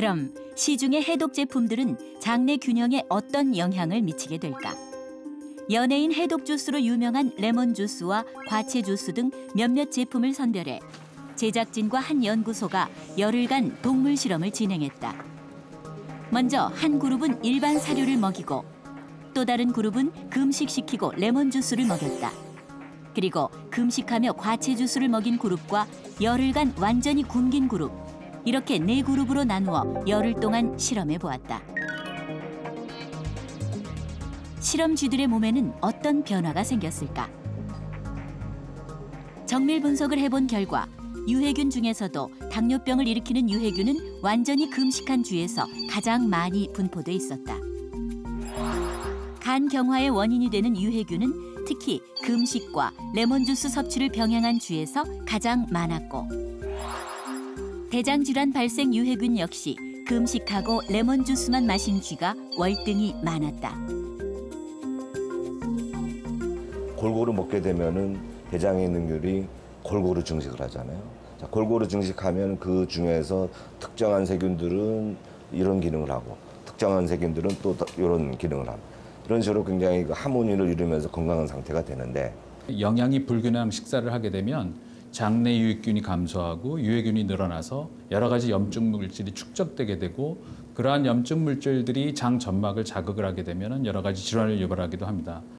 그럼 시중의 해독 제품들은 장내 균형에 어떤 영향을 미치게 될까? 연예인 해독 주스로 유명한 레몬 주스와 과채 주스 등 몇몇 제품을 선별해 제작진과 한 연구소가 열흘간 동물 실험을 진행했다. 먼저 한 그룹은 일반 사료를 먹이고 또 다른 그룹은 금식시키고 레몬 주스를 먹였다. 그리고 금식하며 과채 주스를 먹인 그룹과 열흘간 완전히 굶긴 그룹, 이렇게 네 그룹으로 나누어 열흘 동안 실험해 보았다. 실험쥐들의 몸에는 어떤 변화가 생겼을까? 정밀 분석을 해본 결과 유해균 중에서도 당뇨병을 일으키는 유해균은 완전히 금식한 쥐에서 가장 많이 분포돼 있었다. 간 경화의 원인이 되는 유해균은 특히 금식과 레몬주스 섭취를 병행한 쥐에서 가장 많았고, 대장 질환 발생 유해균 역시 금식하고 레몬주스만 마신 쥐가 월등히 많았다. 골고루 먹게 되면은 대장의 능률이 골고루 증식을 하잖아요. 자, 골고루 증식하면 그 중에서 특정한 세균들은 이런 기능을 하고 특정한 세균들은 또 이런 기능을 하고 이런 식으로 굉장히 그 하모니를 이루면서 건강한 상태가 되는데, 영양이 불균형 식사를 하게 되면 장내 유익균이 감소하고 유해균이 늘어나서 여러 가지 염증 물질이 축적되게 되고, 그러한 염증 물질들이 장 점막을 자극을 하게 되면 여러 가지 질환을 유발하기도 합니다.